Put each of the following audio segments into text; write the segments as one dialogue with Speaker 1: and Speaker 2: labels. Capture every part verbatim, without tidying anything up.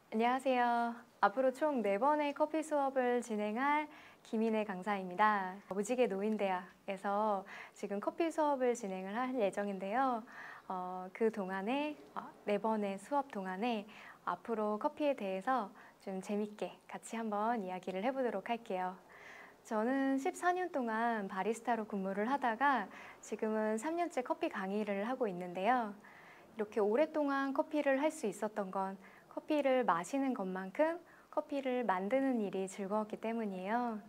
Speaker 1: 안녕하세요. 앞으로 총 네 번의 커피 수업을 진행할 김인혜 강사입니다. 무지개 노인대학에서 지금 커피 수업을 진행을 할 예정인데요. 어, 그 동안에 어, 네 번의 수업 동안에 앞으로 커피에 대해서 좀 재밌게 같이 한번 이야기를 해보도록 할게요. 저는 십사 년 동안 바리스타로 근무를 하다가 지금은 삼 년째 커피 강의를 하고 있는데요. 이렇게 오랫동안 커피를 할 수 있었던 건 커피를 마시는 것만큼 커피를 만드는 일이 즐거웠기 때문이에요.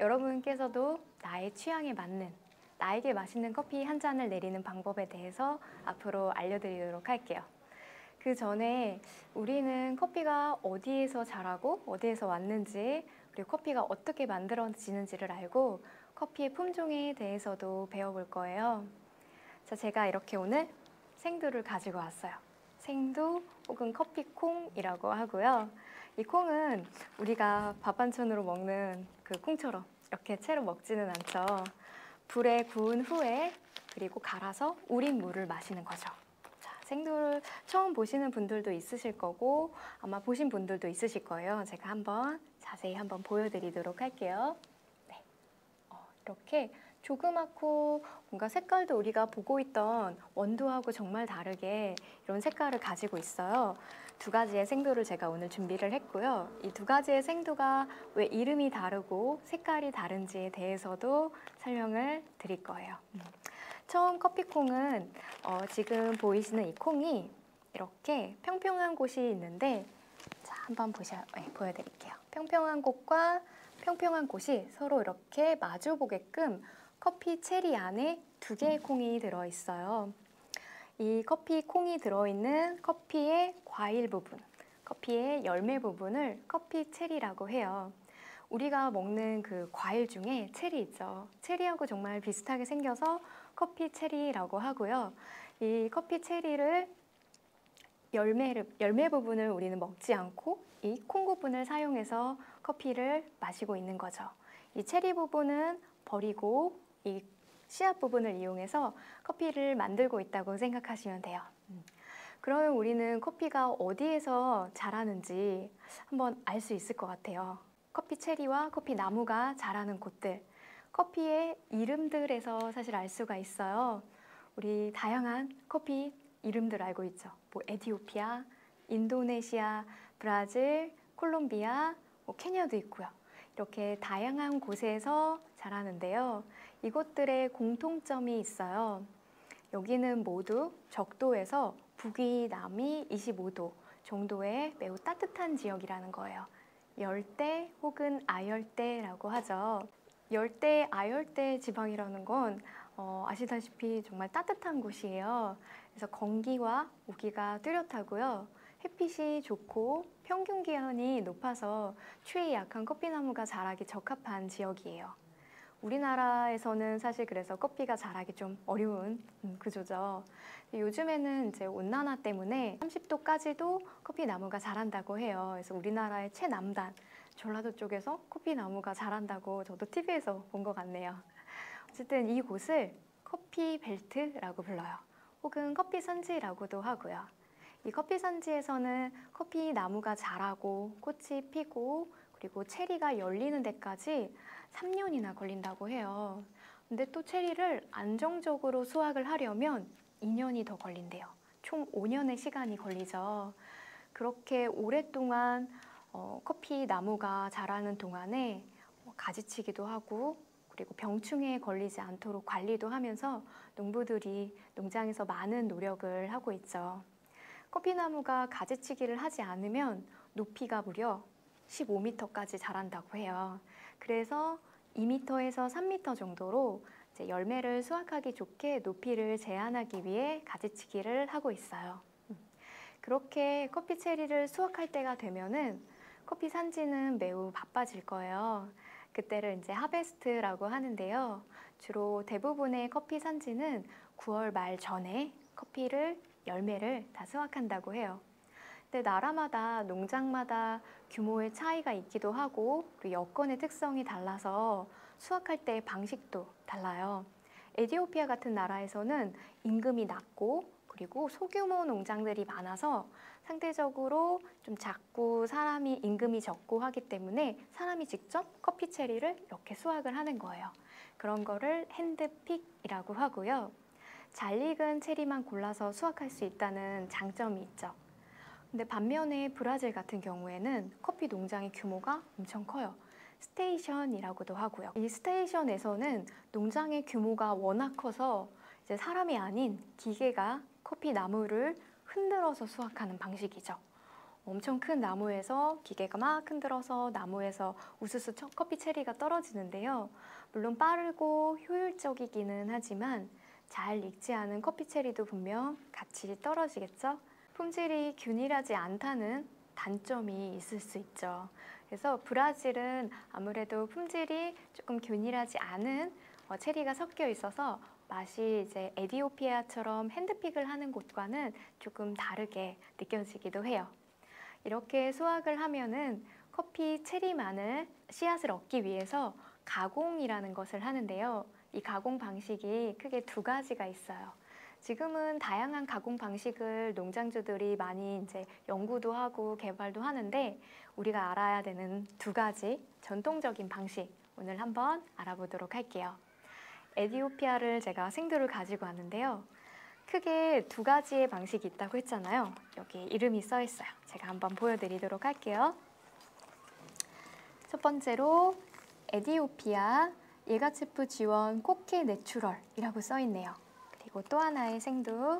Speaker 1: 여러분께서도 나의 취향에 맞는, 나에게 맛있는 커피 한 잔을 내리는 방법에 대해서 앞으로 알려드리도록 할게요. 그 전에 우리는 커피가 어디에서 자라고 어디에서 왔는지, 그리고 커피가 어떻게 만들어지는지를 알고 커피의 품종에 대해서도 배워볼 거예요. 자, 제가 이렇게 오늘 생두를 가지고 왔어요. 생두 혹은 커피콩이라고 하고요. 이 콩은 우리가 밥 반찬으로 먹는 그 콩처럼 이렇게 채로 먹지는 않죠. 불에 구운 후에 그리고 갈아서 우린 물을 마시는 거죠. 자, 생두를 처음 보시는 분들도 있으실 거고 아마 보신 분들도 있으실 거예요. 제가 한번 자세히 한번 보여드리도록 할게요. 네, 어, 이렇게 조그맣고 뭔가 색깔도 우리가 보고 있던 원두하고 정말 다르게 이런 색깔을 가지고 있어요. 두 가지의 생두를 제가 오늘 준비를 했고요. 이 두 가지의 생두가 왜 이름이 다르고 색깔이 다른지에 대해서도 설명을 드릴 거예요. 처음 커피콩은 어, 지금 보이시는 이 콩이 이렇게 평평한 곳이 있는데, 자, 한번 보셔, 네, 보여드릴게요. 평평한 곳과 평평한 곳이 서로 이렇게 마주 보게끔 커피 체리 안에 두 개의 콩이 들어있어요. 이 커피 콩이 들어있는 커피의 과일 부분, 커피의 열매 부분을 커피 체리라고 해요. 우리가 먹는 그 과일 중에 체리 있죠. 체리하고 정말 비슷하게 생겨서 커피 체리라고 하고요. 이 커피 체리를 열매를, 열매 부분을 우리는 먹지 않고 이 콩 부분을 사용해서 커피를 마시고 있는 거죠. 이 체리 부분은 버리고 이 씨앗 부분을 이용해서 커피를 만들고 있다고 생각하시면 돼요. 그러면 우리는 커피가 어디에서 자라는지 한번 알 수 있을 것 같아요. 커피 체리와 커피 나무가 자라는 곳들, 커피의 이름들에서 사실 알 수가 있어요. 우리 다양한 커피 이름들 알고 있죠. 뭐 에티오피아, 인도네시아, 브라질, 콜롬비아, 뭐 케냐도 있고요. 이렇게 다양한 곳에서 자라는데요. 이곳들의 공통점이 있어요. 여기는 모두 적도에서 북위, 남위 이십오 도 정도의 매우 따뜻한 지역이라는 거예요. 열대 혹은 아열대라고 하죠. 열대, 아열대 지방이라는 건 어, 아시다시피 정말 따뜻한 곳이에요. 그래서 건기와 우기가 뚜렷하고요. 햇빛이 좋고 평균 기온이 높아서 추위에 약한 커피나무가 자라기 적합한 지역이에요. 우리나라에서는 사실 그래서 커피가 자라기 좀 어려운 구조죠. 요즘에는 이제 온난화 때문에 삼십 도까지도 커피 나무가 자란다고 해요. 그래서 우리나라의 최남단 전라도 쪽에서 커피 나무가 자란다고 저도 티비에서 본 것 같네요. 어쨌든 이곳을 커피 벨트라고 불러요. 혹은 커피 산지라고도 하고요. 이 커피 산지에서는 커피 나무가 자라고 꽃이 피고 그리고 체리가 열리는 데까지 삼 년이나 걸린다고 해요. 근데 또 체리를 안정적으로 수확을 하려면 이 년이 더 걸린대요. 총 오 년의 시간이 걸리죠. 그렇게 오랫동안 어, 커피 나무가 자라는 동안에 뭐 가지치기도 하고 그리고 병충해에 걸리지 않도록 관리도 하면서 농부들이 농장에서 많은 노력을 하고 있죠. 커피나무가 가지치기를 하지 않으면 높이가 무려 십오 미터까지 자란다고 해요. 그래서 이 미터에서 삼 미터 정도로 이제 열매를 수확하기 좋게 높이를 제한하기 위해 가지치기를 하고 있어요. 그렇게 커피 체리를 수확할 때가 되면은 커피 산지는 매우 바빠질 거예요. 그때를 이제 하베스트라고 하는데요. 주로 대부분의 커피 산지는 구월 말 전에 커피를 열매를 다 수확한다고 해요. 근데 나라마다 농장마다 규모의 차이가 있기도 하고 그리고 여건의 특성이 달라서 수확할 때의 방식도 달라요. 에티오피아 같은 나라에서는 임금이 낮고 그리고 소규모 농장들이 많아서 상대적으로 좀 작고 사람이 임금이 적고 하기 때문에 사람이 직접 커피 체리를 이렇게 수확을 하는 거예요. 그런 거를 핸드픽이라고 하고요. 잘 익은 체리만 골라서 수확할 수 있다는 장점이 있죠. 근데 반면에 브라질 같은 경우에는 커피 농장의 규모가 엄청 커요. 스테이션이라고도 하고요. 이 스테이션에서는 농장의 규모가 워낙 커서 이제 사람이 아닌 기계가 커피 나무를 흔들어서 수확하는 방식이죠. 엄청 큰 나무에서 기계가 막 흔들어서 나무에서 우수수 커피 체리가 떨어지는데요. 물론 빠르고 효율적이기는 하지만 잘 익지 않은 커피 체리도 분명 같이 떨어지겠죠? 품질이 균일하지 않다는 단점이 있을 수 있죠. 그래서 브라질은 아무래도 품질이 조금 균일하지 않은 체리가 섞여 있어서 맛이 이제 에티오피아처럼 핸드픽을 하는 곳과는 조금 다르게 느껴지기도 해요. 이렇게 수확을 하면은 커피 체리만을 씨앗을 얻기 위해서 가공이라는 것을 하는데요. 이 가공 방식이 크게 두 가지가 있어요. 지금은 다양한 가공 방식을 농장주들이 많이 이제 연구도 하고 개발도 하는데 우리가 알아야 되는 두 가지 전통적인 방식 오늘 한번 알아보도록 할게요. 에티오피아를 제가 생두를 가지고 왔는데요. 크게 두 가지의 방식이 있다고 했잖아요. 여기 이름이 써 있어요. 제가 한번 보여드리도록 할게요. 첫 번째로 에티오피아 예가체프 지원 코케 내추럴이라고 써 있네요. 그리고 또 하나의 생두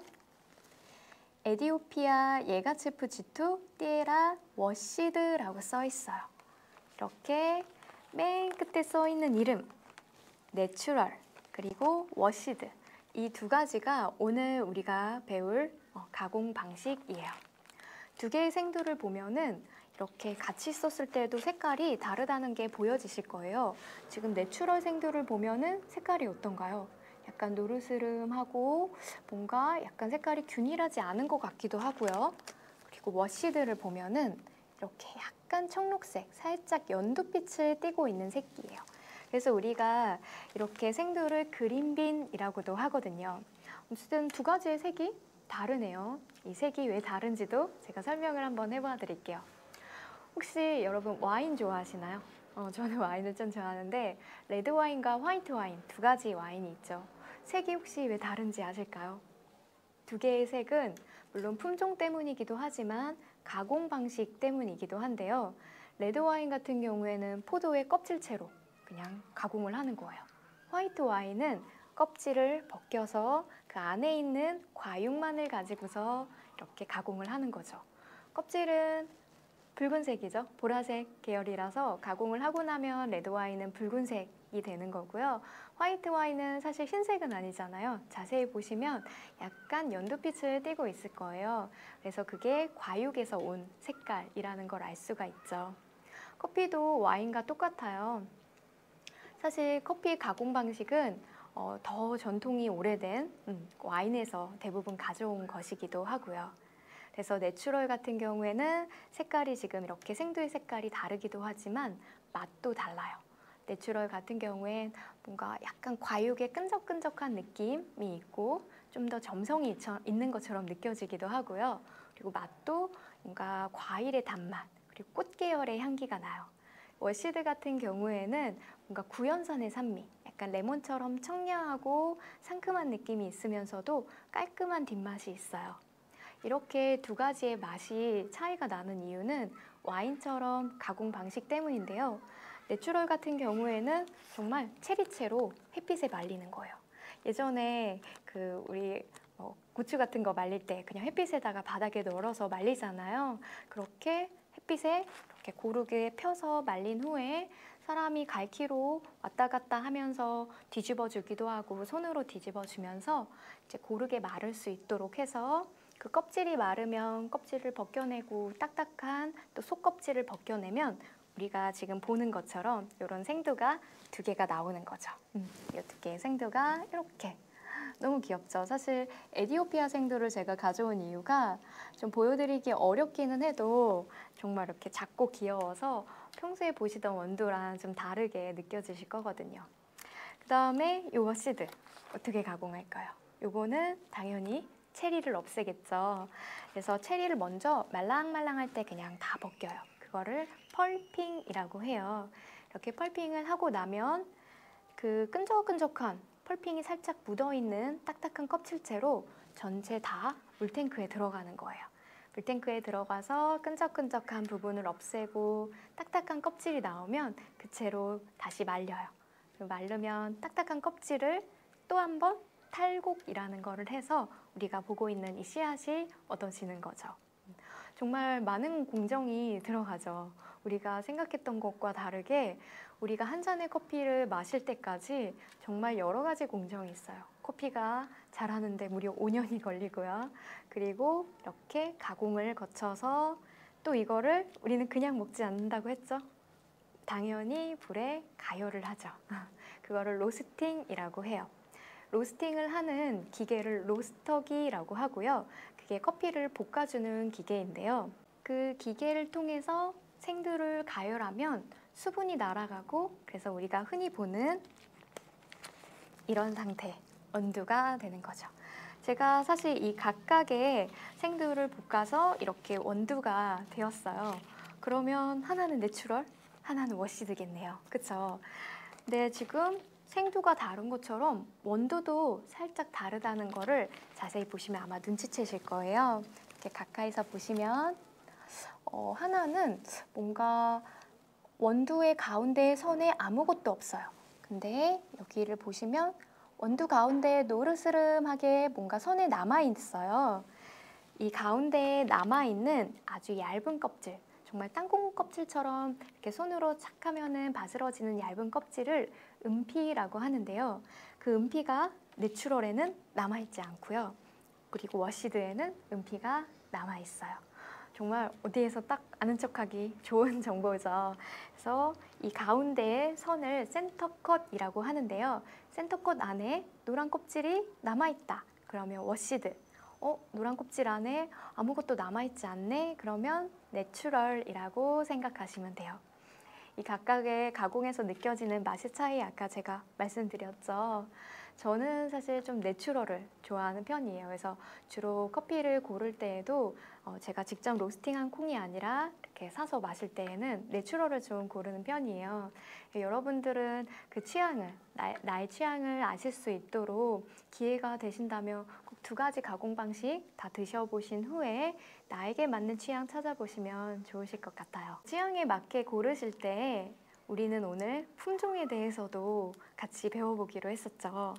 Speaker 1: 에티오피아 예가체프 지투 띠에라 워시드라고 써 있어요. 이렇게 맨 끝에 써 있는 이름 내추럴 그리고 워시드 이 두 가지가 오늘 우리가 배울 가공 방식이에요. 두 개의 생두를 보면은 이렇게 같이 썼을 때도 색깔이 다르다는 게 보여지실 거예요. 지금 내추럴 생두를 보면은 색깔이 어떤가요? 약간 노르스름하고 뭔가 약간 색깔이 균일하지 않은 것 같기도 하고요. 그리고 워시드를 보면은 이렇게 약간 청록색, 살짝 연두빛을 띠고 있는 색이에요. 그래서 우리가 이렇게 생두를 그린빈이라고도 하거든요. 어쨌든 두 가지의 색이 다르네요. 이 색이 왜 다른지도 제가 설명을 한번 해봐 드릴게요. 혹시 여러분 와인 좋아하시나요? 어, 저는 와인을 좀 좋아하는데 레드 와인과 화이트 와인 두 가지 와인이 있죠. 색이 혹시 왜 다른지 아실까요? 두 개의 색은 물론 품종 때문이기도 하지만 가공 방식 때문이기도 한데요. 레드 와인 같은 경우에는 포도의 껍질채로 그냥 가공을 하는 거예요. 화이트 와인은 껍질을 벗겨서 그 안에 있는 과육만을 가지고서 이렇게 가공을 하는 거죠. 껍질은 붉은색이죠. 보라색 계열이라서 가공을 하고 나면 레드 와인은 붉은색이 되는 거고요. 화이트 와인은 사실 흰색은 아니잖아요. 자세히 보시면 약간 연두빛을 띠고 있을 거예요. 그래서 그게 과육에서 온 색깔이라는 걸 알 수가 있죠. 커피도 와인과 똑같아요. 사실 커피 가공 방식은 어, 더 전통이 오래된 음, 와인에서 대부분 가져온 것이기도 하고요. 그래서 내추럴 같은 경우에는 색깔이 지금 이렇게 생두의 색깔이 다르기도 하지만 맛도 달라요. 내추럴 같은 경우엔 뭔가 약간 과육의 끈적끈적한 느낌이 있고 좀 더 점성이 있는 것처럼 느껴지기도 하고요. 그리고 맛도 뭔가 과일의 단맛 그리고 꽃 계열의 향기가 나요. 워시드 같은 경우에는 뭔가 구연산의 산미, 약간 레몬처럼 청량하고 상큼한 느낌이 있으면서도 깔끔한 뒷맛이 있어요. 이렇게 두 가지의 맛이 차이가 나는 이유는 와인처럼 가공 방식 때문인데요. 내추럴 같은 경우에는 정말 체리채로 햇빛에 말리는 거예요. 예전에 그 우리 어, 고추 같은 거 말릴 때 그냥 햇빛에다가 바닥에 널어서 말리잖아요. 그렇게 햇빛에 이렇게 고르게 펴서 말린 후에 사람이 갈퀴로 왔다 갔다 하면서 뒤집어 주기도 하고 손으로 뒤집어 주면서 이제 고르게 마를 수 있도록 해서 그 껍질이 마르면 껍질을 벗겨내고 딱딱한 또 속껍질을 벗겨내면 우리가 지금 보는 것처럼 이런 생두가 두 개가 나오는 거죠. 음, 이 두 개의 생두가 이렇게 너무 귀엽죠. 사실 에티오피아 생두를 제가 가져온 이유가 좀 보여드리기 어렵기는 해도 정말 이렇게 작고 귀여워서 평소에 보시던 원두랑 좀 다르게 느껴지실 거거든요. 그 다음에 이 워시드 어떻게 가공할까요? 요거는 당연히 체리를 없애겠죠. 그래서 체리를 먼저 말랑말랑할 때 그냥 다 벗겨요. 그거를 펄핑이라고 해요. 이렇게 펄핑을 하고 나면 그 끈적끈적한 펄핑이 살짝 묻어있는 딱딱한 껍질째로 전체 다 물탱크에 들어가는 거예요. 물탱크에 들어가서 끈적끈적한 부분을 없애고 딱딱한 껍질이 나오면 그 채로 다시 말려요. 말르면 딱딱한 껍질을 또 한 번 탈곡이라는 거를 해서 우리가 보고 있는 이 씨앗이 얻어지는 거죠. 정말 많은 공정이 들어가죠. 우리가 생각했던 것과 다르게 우리가 한 잔의 커피를 마실 때까지 정말 여러 가지 공정이 있어요. 커피가 자라는데 무려 오 년이 걸리고요. 그리고 이렇게 가공을 거쳐서 또 이거를 우리는 그냥 먹지 않는다고 했죠. 당연히 불에 가열을 하죠. 그거를 로스팅이라고 해요. 로스팅을 하는 기계를 로스터기라고 하고요. 그게 커피를 볶아주는 기계인데요. 그 기계를 통해서 생두를 가열하면 수분이 날아가고 그래서 우리가 흔히 보는 이런 상태, 원두가 되는 거죠. 제가 사실 이 각각의 생두를 볶아서 이렇게 원두가 되었어요. 그러면 하나는 내추럴, 하나는 워시드겠네요. 그쵸? 근데 지금 생두가 다른 것처럼 원두도 살짝 다르다는 거를 자세히 보시면 아마 눈치채실 거예요. 이렇게 가까이서 보시면 어, 하나는 뭔가 원두의 가운데 선에 아무것도 없어요. 근데 여기를 보시면 원두 가운데에 노르스름하게 뭔가 선에 남아있어요. 이 가운데에 남아있는 아주 얇은 껍질, 정말 땅콩 껍질처럼 이렇게 손으로 착 하면은 바스러지는 얇은 껍질을 은피라고 하는데요. 그 은피가 내추럴에는 남아있지 않고요. 그리고 워시드에는 은피가 남아있어요. 정말 어디에서 딱 아는 척하기 좋은 정보죠. 그래서 이 가운데의 선을 센터컷이라고 하는데요. 센터컷 안에 노란 껍질이 남아있다. 그러면 워시드. 어, 노란 껍질 안에 아무것도 남아있지 않네? 그러면 내추럴이라고 생각하시면 돼요. 이 각각의 가공에서 느껴지는 맛의 차이 아까 제가 말씀드렸죠. 저는 사실 좀 내추럴을 좋아하는 편이에요. 그래서 주로 커피를 고를 때에도 어 제가 직접 로스팅한 콩이 아니라 이렇게 사서 마실 때에는 내추럴을 좀 고르는 편이에요. 여러분들은 그 취향을, 나, 나의 취향을 아실 수 있도록 기회가 되신다면 꼭 두 가지 가공 방식 다 드셔보신 후에 나에게 맞는 취향 찾아보시면 좋으실 것 같아요. 취향에 맞게 고르실 때 우리는 오늘 품종에 대해서도 같이 배워보기로 했었죠.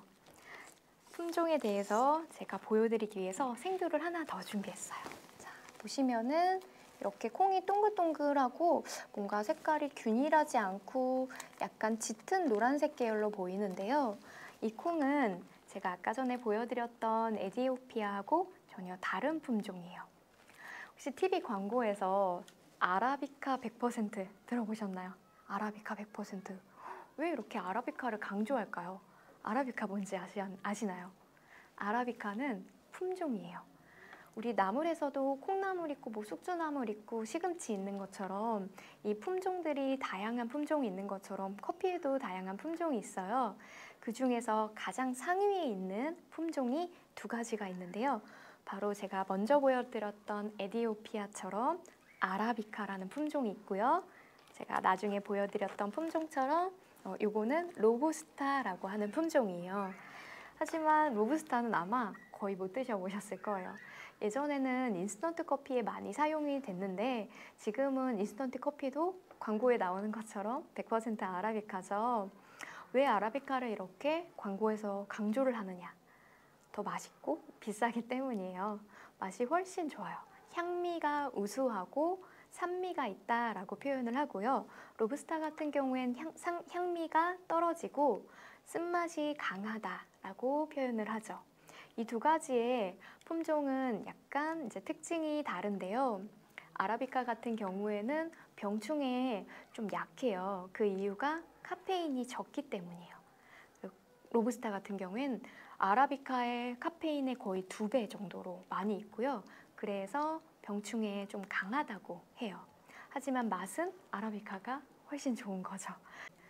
Speaker 1: 품종에 대해서 제가 보여드리기 위해서 생두를 하나 더 준비했어요. 자, 보시면은 이렇게 콩이 동글동글하고 뭔가 색깔이 균일하지 않고 약간 짙은 노란색 계열로 보이는데요. 이 콩은 제가 아까 전에 보여드렸던 에디오피아하고 전혀 다른 품종이에요. 혹시 티비 광고에서 아라비카 백 퍼센트 들어보셨나요? 아라비카 백 퍼센트. 왜 이렇게 아라비카를 강조할까요? 아라비카 뭔지 아시, 아시나요? 아라비카는 품종이에요. 우리 나물에서도 콩나물 있고 뭐 숙주나물 있고 시금치 있는 것처럼 이 품종들이 다양한 품종이 있는 것처럼 커피에도 다양한 품종이 있어요. 그 중에서 가장 상위에 있는 품종이 두 가지가 있는데요. 바로 제가 먼저 보여드렸던 에디오피아처럼 아라비카라는 품종이 있고요. 제가 나중에 보여드렸던 품종처럼 어, 요거는 로부스타라고 하는 품종이에요. 하지만 로부스타는 아마 거의 못 드셔보셨을 거예요. 예전에는 인스턴트 커피에 많이 사용이 됐는데 지금은 인스턴트 커피도 광고에 나오는 것처럼 백 퍼센트 아라비카죠. 왜 아라비카를 이렇게 광고에서 강조를 하느냐? 더 맛있고 비싸기 때문이에요. 맛이 훨씬 좋아요. 향미가 우수하고 산미가 있다라고 표현을 하고요. 로부스타 같은 경우엔 향, 상, 향미가 떨어지고 쓴맛이 강하다라고 표현을 하죠. 이 두 가지의 품종은 약간 이제 특징이 다른데요. 아라비카 같은 경우에는 병충해에 좀 약해요. 그 이유가 카페인이 적기 때문이에요. 로부스타 같은 경우엔 아라비카의 카페인의 거의 두 배 정도로 많이 있고요. 그래서 병충해에 좀 강하다고 해요. 하지만 맛은 아라비카가 훨씬 좋은 거죠.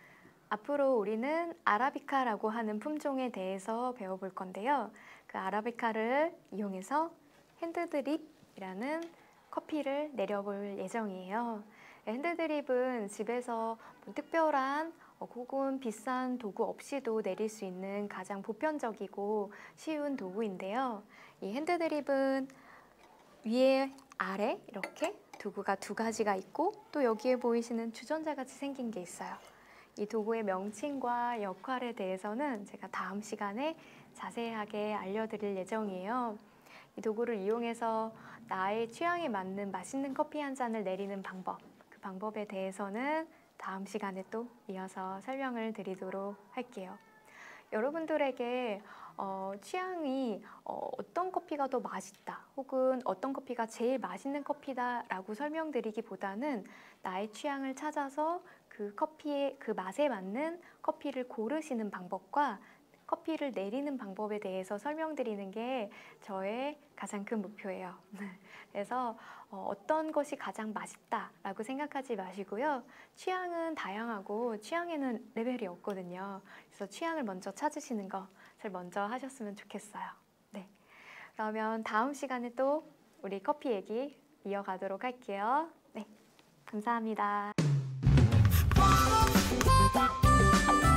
Speaker 1: 앞으로 우리는 아라비카라고 하는 품종에 대해서 배워볼 건데요. 그 아라비카를 이용해서 핸드드립이라는 커피를 내려볼 예정이에요. 핸드드립은 집에서 뭐 특별한 혹은 비싼 도구 없이도 내릴 수 있는 가장 보편적이고 쉬운 도구인데요. 이 핸드드립은 위에 아래 이렇게 도구가 두 가지가 있고 또 여기에 보이시는 주전자 같이 생긴 게 있어요. 이 도구의 명칭과 역할에 대해서는 제가 다음 시간에 자세하게 알려드릴 예정이에요. 이 도구를 이용해서 나의 취향에 맞는 맛있는 커피 한 잔을 내리는 방법, 그 방법에 대해서는 다음 시간에 또 이어서 설명을 드리도록 할게요. 여러분들에게 어, 취향이 어, 어떤 커피가 더 맛있다 혹은 어떤 커피가 제일 맛있는 커피다 라고 설명드리기보다는 나의 취향을 찾아서 그 커피의 그 맛에 맞는 커피를 고르시는 방법과 커피를 내리는 방법에 대해서 설명드리는 게 저의 가장 큰 목표예요. 그래서 어, 어떤 것이 가장 맛있다라고 생각하지 마시고요. 취향은 다양하고 취향에는 레벨이 없거든요. 그래서 취향을 먼저 찾으시는 것을 먼저 하셨으면 좋겠어요. 네. 그러면 다음 시간에 또 우리 커피 얘기 이어가도록 할게요. 네. 감사합니다.